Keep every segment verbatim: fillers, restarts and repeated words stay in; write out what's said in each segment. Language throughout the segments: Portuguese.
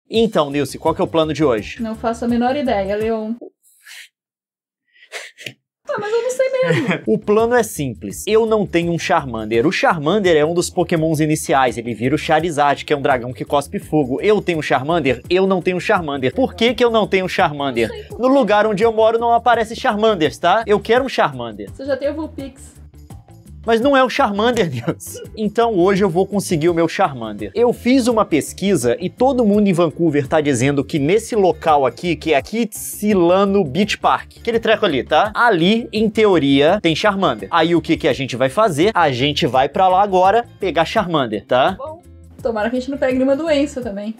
Então, Nilce, qual que é o plano de hoje? Não faço a menor ideia, Leon. Ah, mas eu não sei mesmo. O plano é simples. Eu não tenho um Charmander. O Charmander é um dos pokémons iniciais. Ele vira o Charizard, que é um dragão que cospe fogo. Eu tenho um Charmander? Eu não tenho um Charmander. Por que que eu não tenho um Charmander? No lugar onde eu moro não aparece Charmanders, tá? Eu quero um Charmander. Você já tem o Vulpix. Mas não é o Charmander, Deus. Então hoje eu vou conseguir o meu Charmander. Eu fiz uma pesquisa e todo mundo em Vancouver tá dizendo que nesse local aqui, que é Kitsilano Beach Park, aquele treco ali, tá? Ali, em teoria, tem Charmander. Aí o que que a gente vai fazer? A gente vai pra lá agora pegar Charmander, tá? Bom, tomara que a gente não pegue nenhuma doença também.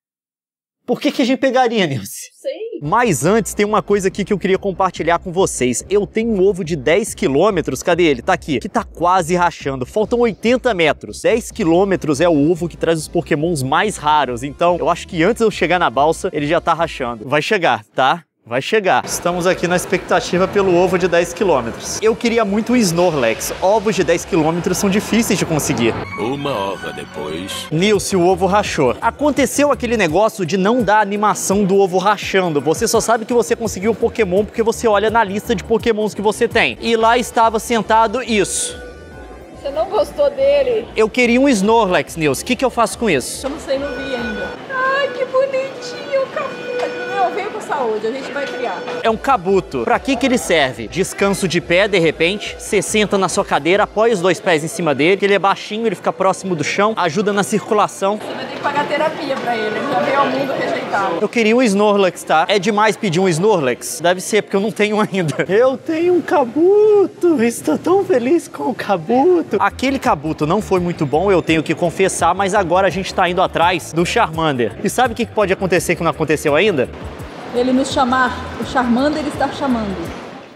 Por que que a gente pegaria, Nilce? Sei. Mas antes, tem uma coisa aqui que eu queria compartilhar com vocês. Eu tenho um ovo de dez quilômetros, cadê ele? Tá aqui, que tá quase rachando. Faltam oitenta metros. dez quilômetros é o ovo que traz os pokémons mais raros. Então, eu acho que antes de eu chegar na balsa, ele já tá rachando. Vai chegar, tá? Vai chegar. Estamos aqui na expectativa pelo ovo de dez quilômetros. Eu queria muito um Snorlax. Ovos de dez quilômetros são difíceis de conseguir. Uma hora depois... Nilce, o ovo rachou. Aconteceu aquele negócio de não dar animação do ovo rachando. Você só sabe que você conseguiu o Pokémon porque você olha na lista de Pokémons que você tem. E lá estava sentado isso. Você não gostou dele? Eu queria um Snorlax, Nilce. O que que eu faço com isso? Eu não sei, não vi ainda. Ai, que bonitinho, café. Não, veio com saúde, a gente vai criar. É um kabuto. Pra que que ele serve? Descanso de pé, de repente. Você senta na sua cadeira, apoia os dois pés em cima dele. Ele é baixinho, ele fica próximo do chão, ajuda na circulação. Você vai ter que pagar terapia pra ele, ele já veio ao mundo rejeitado. Eu queria um Snorlax, tá? É demais pedir um Snorlax? Deve ser, porque eu não tenho ainda. Eu tenho um kabuto. Estou tão feliz com o kabuto. Aquele kabuto não foi muito bom, eu tenho que confessar, mas agora a gente tá indo atrás do Charmander. E sabe o que pode acontecer que não aconteceu ainda? Ele nos chamar, o Charmander está chamando.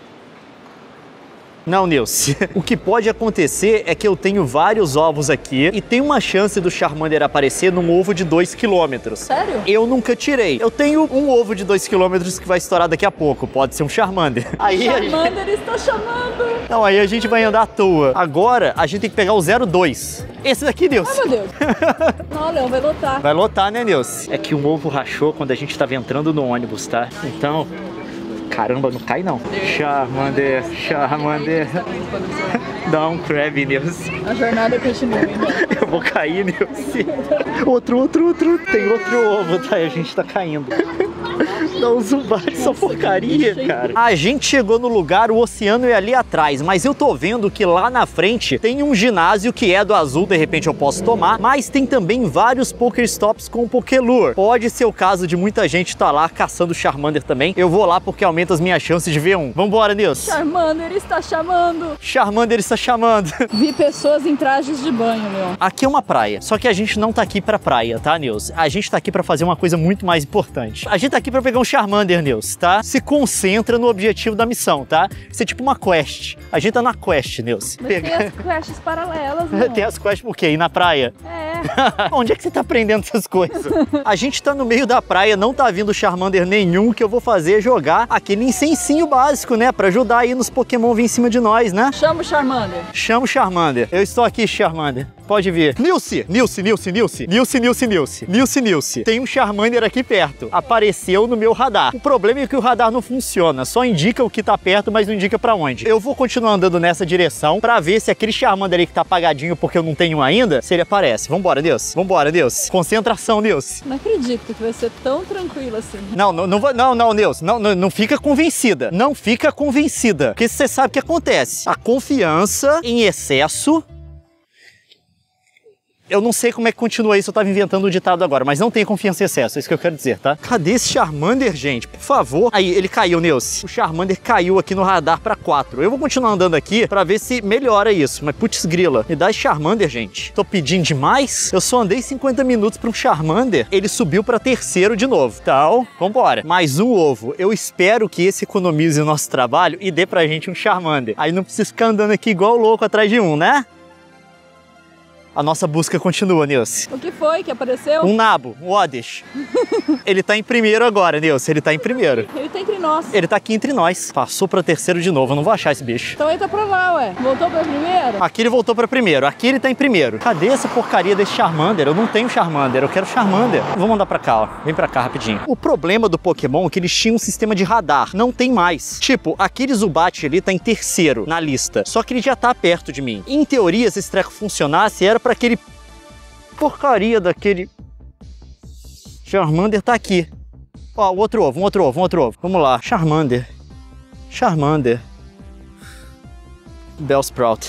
Não, Nilce. O que pode acontecer é que eu tenho vários ovos aqui e tem uma chance do Charmander aparecer num ovo de dois quilômetros. Sério? Eu nunca tirei. Eu tenho um ovo de dois quilômetros que vai estourar daqui a pouco. Pode ser um Charmander. Aí Charmander a gente... está chamando. Não, aí a gente vai andar à toa. Agora a gente tem que pegar o zero dois. Esse daqui, Nilce. Ai, meu Deus. Não, Leão, vai lotar. Vai lotar, né, Nilce? É que o ovo rachou quando a gente estava entrando no ônibus, tá? Então... Caramba, não cai não. Charmander, Charmander. Dá um crab, Nilce. A jornada continua ainda. Eu vou cair, Nilce. Outro, outro, outro. Tem outro ovo, tá? E a gente tá caindo. Dá um zumbate, essa porcaria, cara. A gente chegou no lugar, o oceano é ali atrás, mas eu tô vendo que lá na frente tem um ginásio que é do azul, de repente eu posso tomar, mas tem também vários Pokéstops com Pokélure. Pode ser o caso de muita gente estar lá caçando Charmander também. Eu vou lá porque aumenta as minhas chances de ver um. Vambora, Nilce. Charmander está chamando. Charmander está chamando. Vi pessoas em trajes de banho, Leon. Aqui é uma praia, só que a gente não tá aqui pra praia, tá, Nilce? A gente tá aqui pra fazer uma coisa muito mais importante. A gente tá aqui pra pegar um Charmander, Nilce, tá? Se concentra no objetivo da missão, tá? Isso é tipo uma quest. A gente tá na quest, Nilce. Mas Pega... tem as quests paralelas, Leon. Tem as quests por quê? Ir na praia? É. Onde é que você tá aprendendo essas coisas? A gente tá no meio da praia, não tá vindo Charmander nenhum. O que eu vou fazer é jogar aquele incensinho básico, né? Pra ajudar aí nos Pokémon vir em cima de nós, né? Chama o Charmander. Chama o Charmander. Eu estou aqui, Charmander. Pode vir. Nilce, Nilce, Nilce, Nilce. Nilce, Nilce, Nilce. Nilce, Nilce. Tem um Charmander aqui perto. Apareceu no meu radar. O problema é que o radar não funciona. Só indica o que tá perto, mas não indica pra onde. Eu vou continuar andando nessa direção pra ver se aquele Charmander aí que tá apagadinho porque eu não tenho ainda, se ele aparece. Vambora, Nilce. Vambora, Nilce. Concentração, Nilce. Não acredito que vai ser tão tranquilo assim. Não, não, não, não, não, Nilce. Não, não, não fica convencida. Não fica convencida. Porque você sabe o que acontece. A confiança em excesso... Eu não sei como é que continua isso, eu tava inventando um ditado agora, mas não tem confiança em excesso, é isso que eu quero dizer, tá? Cadê esse Charmander, gente? Por favor. Aí, ele caiu, Nilce. O Charmander caiu aqui no radar pra quatro. Eu vou continuar andando aqui pra ver se melhora isso, mas putz grila. Me dá esse Charmander, gente. Tô pedindo demais? Eu só andei cinquenta minutos pra um Charmander, ele subiu pra terceiro de novo. Então, vambora. Mais um ovo. Eu espero que esse economize o nosso trabalho e dê pra gente um Charmander. Aí não precisa ficar andando aqui igual louco atrás de um, né? A nossa busca continua, Nilce. O que foi que apareceu? Um nabo, um Oddish. Ele tá em primeiro agora, Nilce. Ele tá em primeiro. Ele tá em primeiro. nós. Ele tá aqui entre nós. Passou pra terceiro de novo, eu não vou achar esse bicho. Então ele tá pra lá, ué. Voltou pra primeiro? Aqui ele voltou pra primeiro, aqui ele tá em primeiro. Cadê essa porcaria desse Charmander? Eu não tenho Charmander, eu quero Charmander. Vou mandar pra cá, ó. Vem pra cá rapidinho. O problema do Pokémon é que eles tinham um sistema de radar. Não tem mais. Tipo, aquele Zubat ali tá em terceiro na lista. Só que ele já tá perto de mim. Em teoria, se esse treco funcionasse, era pra aquele porcaria daquele Charmander tá aqui. Ó, o outro ovo, um outro ovo, um outro ovo. Vamos lá. Charmander. Charmander. Bellsprout.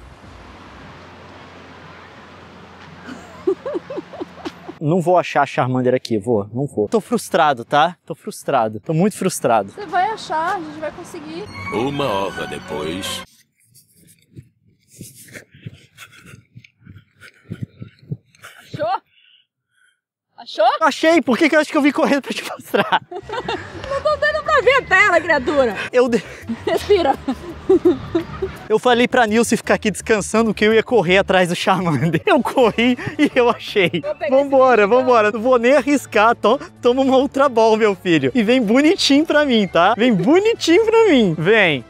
Não vou achar Charmander aqui, vou, não vou. Tô frustrado, tá? Tô frustrado, tô muito frustrado. Você vai achar, a gente vai conseguir. Uma hora depois. Achou? Achou? Achei, por que que eu acho que eu vim correndo pra te mostrar? Não tô dando pra ver a tela, criatura. Eu, de... Respira. eu falei pra Nilce ficar aqui descansando que eu ia correr atrás do Charmander. Eu corri e eu achei. Vambora, vambora. Não vou nem arriscar. Tom, toma uma Ultra Ball, meu filho. E vem bonitinho pra mim, tá? Vem bonitinho pra mim. Vem.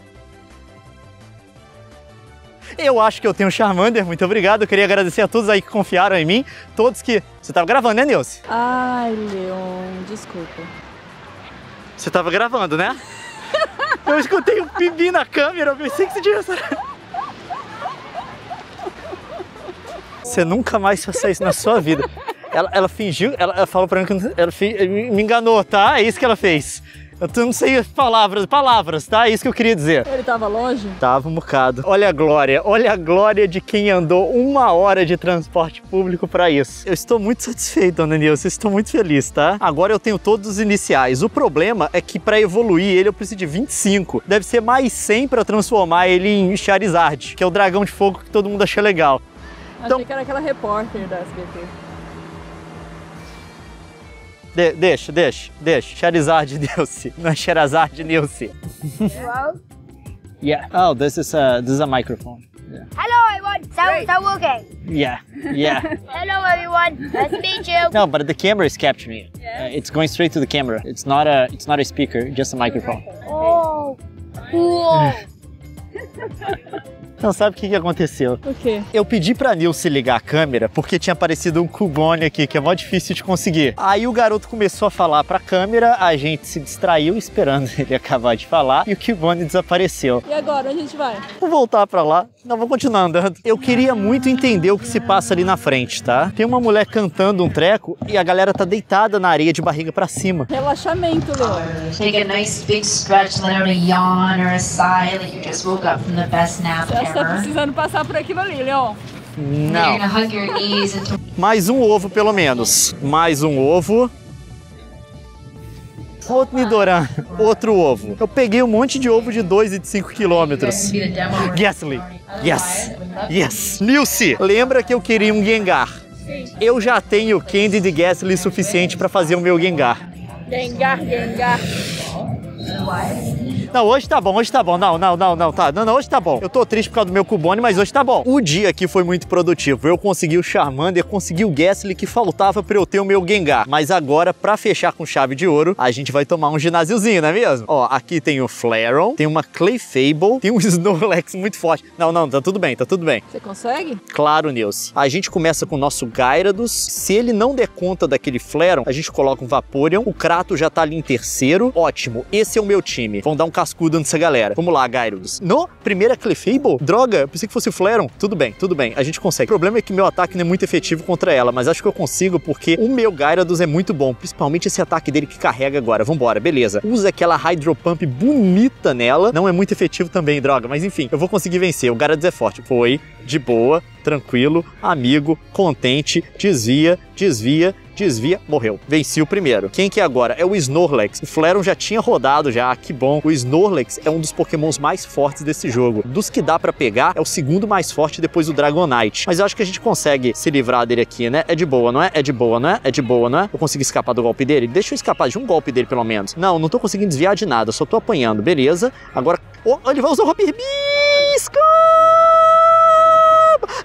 Eu acho que eu tenho um Charmander, muito obrigado. Eu queria agradecer a todos aí que confiaram em mim. Todos que... Você tava gravando, né, Nilce? Ai, Leon, desculpa. Você tava gravando, né? Eu escutei um pibi na câmera, eu pensei que você tinha... Você nunca mais faça isso na sua vida. Ela, ela fingiu, ela, ela falou pra mim que ela me enganou, tá? É isso que ela fez. Eu não sei palavras, palavras, tá? É isso que eu queria dizer. Ele tava longe? Tava um bocado. Olha a glória, olha a glória de quem andou uma hora de transporte público pra isso. Eu estou muito satisfeito, dona Nilce, estou muito feliz, tá? Agora eu tenho todos os iniciais. O problema é que pra evoluir ele eu preciso de vinte e cinco. Deve ser mais cem pra transformar ele em Charizard, que é o dragão de fogo que todo mundo acha legal. Achei Então... que era aquela repórter da S B T. De deixa, deixa, deixa. Charizard Nilce. Não é Charizard Nilce. Hello? Yeah. Oh, this is a, this is a microphone. Yeah. Hello everyone. So, so okay. Yeah, yeah. Hello everyone. Nice to meet you. No, but the camera is capturing it. Uh, it's going straight to the camera. It's not a, it's not a speaker, just a microphone. Oh, cool. Não, sabe o que que aconteceu? O quê? Eu pedi pra Nilce ligar a câmera porque tinha aparecido um Cubone aqui, que é mó difícil de conseguir. Aí o garoto começou a falar pra câmera, a gente se distraiu esperando ele acabar de falar e o Cubone desapareceu. E agora, onde a gente vai? Vou voltar pra lá. Não, vou continuar andando. Eu queria muito entender o que se passa ali na frente, tá? Tem uma mulher cantando um treco e a galera tá deitada na areia de barriga pra cima. Relaxamento, Leon. Take a nice big stretch, let out a yawn or a sigh like you just woke up from the best nap Você tá ever. precisando passar por aquilo ali, Leon. Then Não. you're gonna hug your knees and Mais um ovo, pelo menos. Mais um ovo. Outro Nidoran. Outro ovo. Eu peguei um monte de ovo de dois e de cinco quilômetros. be the demo. Gasly. Yes. Yes. Nilce, lembra que eu queria um Gengar. Eu já tenho Candy de Gasly suficiente para fazer o meu Gengar. Gengar, Gengar. Não, hoje tá bom, hoje tá bom. Não, não, não, não, tá. Não, não, hoje tá bom. Eu tô triste por causa do meu Cubone, mas hoje tá bom. O dia aqui foi muito produtivo. Eu consegui o Charmander, consegui o Gasly que faltava pra eu ter o meu Gengar. Mas agora, pra fechar com chave de ouro, a gente vai tomar um ginásiozinho, não é mesmo? Ó, aqui tem o Flareon, tem uma Clefable, tem um Snorlax muito forte. Não, não, tá tudo bem, tá tudo bem. Você consegue? Claro, Nilce. A gente começa com o nosso Gyarados. Se ele não der conta daquele Flareon, a gente coloca um Vaporeon. O Kratos já tá ali em terceiro. Ótimo, esse é o meu time. Vamos dar um cascudo nessa galera. Vamos lá, Gyarados. No, primeira Clefable? Droga, eu pensei que fosse o Flareon. Tudo bem, tudo bem, a gente consegue. O problema é que meu ataque não é muito efetivo contra ela, mas acho que eu consigo porque o meu Gyarados é muito bom. Principalmente esse ataque dele que carrega agora. Vambora, beleza. Usa aquela Hydro Pump bonita nela. Não é muito efetivo também, droga. Mas enfim, eu vou conseguir vencer. O Gyarados é forte. Foi, de boa, tranquilo, amigo, contente, desvia, desvia, desvia, morreu. Venci o primeiro. Quem que é agora? É o Snorlax. O Flareon já tinha rodado já, que bom. O Snorlax é um dos pokémons mais fortes desse jogo. Dos que dá pra pegar, é o segundo mais forte depois do Dragonite. Mas eu acho que a gente consegue se livrar dele aqui, né? É de boa, não é? É de boa, não é? É de boa, não é? Eu consegui escapar do golpe dele? Deixa eu escapar de um golpe dele, pelo menos. Não, não tô conseguindo desviar de nada, só tô apanhando, beleza. Agora... Oh, ele vai usar o Rapid Bisco!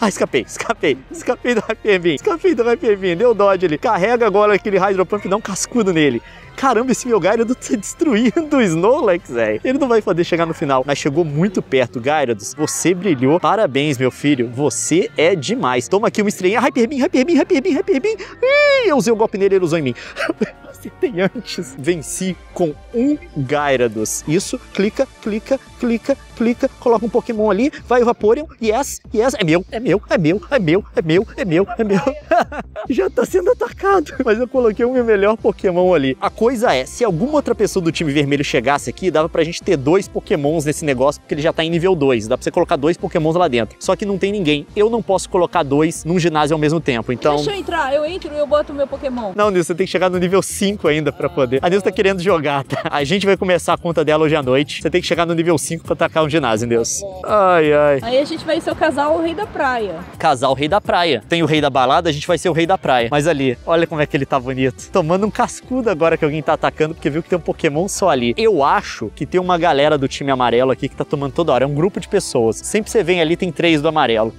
Ah, escapei, escapei. Escapei do Hyper Beam. Escapei do Hyper Beam. Deu dodge ali. Carrega agora aquele Hydro Pump e dá um cascudo nele. Caramba, esse meu Gyarados tá destruindo o Snorlax, velho. Ele não vai poder chegar no final, mas chegou muito perto. Gyarados, você brilhou. Parabéns, meu filho. Você é demais. Toma aqui uma estrelinha. Hyper Beam, Hyper Beam, Hyper Beam, Hyper Beam. Ih, eu usei o golpe nele, ele usou em mim. Acertei antes. Venci com um Gyarados. Isso, clica, clica, clica, clica. Coloca um Pokémon ali. Vai o Vaporeon. Yes, yes. É meu, é meu, é meu, é meu, é meu, é meu, é meu. Já tá sendo atacado. Mas eu coloquei o meu melhor Pokémon ali. A coisa é, se alguma outra pessoa do time vermelho chegasse aqui, dava pra gente ter dois Pokémons nesse negócio, porque ele já tá em nível dois. Dá pra você colocar dois Pokémons lá dentro. Só que não tem ninguém. Eu não posso colocar dois num ginásio ao mesmo tempo, então... Deixa eu entrar, eu entro e eu boto o meu Pokémon. Não, Nilson, você tem que chegar no nível cinco ainda pra poder. A Nilson tá querendo jogar, tá? A gente vai começar a conta dela hoje à noite. Você tem que chegar no nível cinco pra atacar um ginásio, Nilson. Ai, ai. Aí a gente vai ser o casal o rei da praia. Casal rei da praia. Tem o rei da balada, a gente vai ser o rei da praia. Mas ali, olha como é que ele tá bonito. Tomando um cascudo agora que alguém tá atacando, porque viu que tem um Pokémon só ali. Eu acho que tem uma galera do time amarelo aqui que tá tomando toda hora. É um grupo de pessoas. Sempre você vem ali, tem três do amarelo.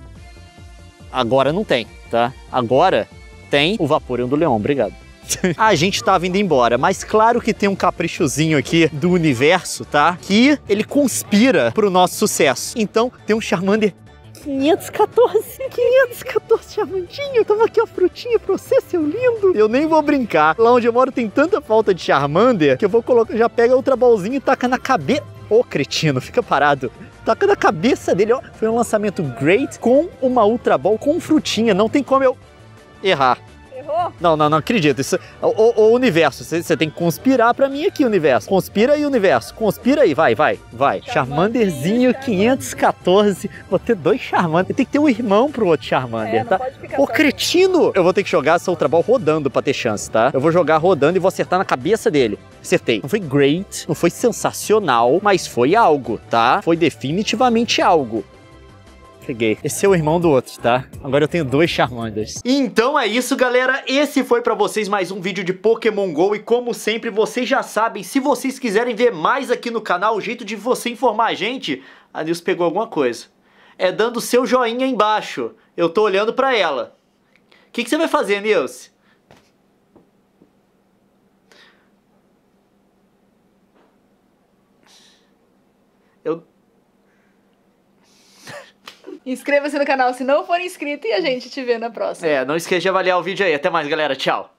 Agora não tem, tá? Agora tem o Vaporeon do Leão. Obrigado. A gente tava indo embora, mas claro que tem um caprichozinho aqui do universo, tá? Que ele conspira pro nosso sucesso. Então, tem um Charmander quinhentos e quatorze, quinhentos e quatorze Charmandinho. Toma aqui a frutinha pra você, seu lindo. Eu nem vou brincar. Lá onde eu moro tem tanta falta de Charmander que eu vou colocar, já pega outra bolzinha e taca na cabeça. Ô, cretino, fica parado. Taca na cabeça dele, ó. Foi um lançamento great com uma Ultra Ball com frutinha. Não tem como eu errar. Errou? Não, não, não acredito. Isso, o, o, o universo, você tem que conspirar pra mim aqui, universo. Conspira aí, universo. Conspira aí, vai, vai, vai. Charmanderzinho quinhentos e quatorze. Vou ter dois Charmander. Tem que ter um irmão pro outro Charmander, É, não tá? pode ficar Ô, só- cretino! Eu vou ter que jogar essa Ultra Ball rodando pra ter chance, tá? Eu vou jogar rodando e vou acertar na cabeça dele. Acertei. Não foi great, não foi sensacional, mas foi algo, tá? Foi definitivamente algo. Peguei. Esse é o irmão do outro, tá? Agora eu tenho dois Charmanders. Então é isso, galera. Esse foi pra vocês mais um vídeo de Pokémon GO. E como sempre, vocês já sabem, se vocês quiserem ver mais aqui no canal, o jeito de você informar a gente... A Nilce pegou alguma coisa. É dando seu joinha aí embaixo. Eu tô olhando pra ela. O que, que você vai fazer, Nilce? Eu... Inscreva-se no canal se não for inscrito e a gente te vê na próxima. É, não esqueça de avaliar o vídeo aí. Até mais, galera. Tchau.